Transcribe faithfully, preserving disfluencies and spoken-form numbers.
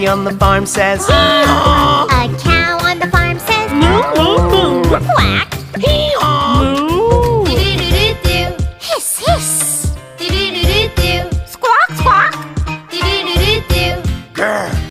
monkey on the farm says, A cow on the farm says, moo, moo, moo. Quack.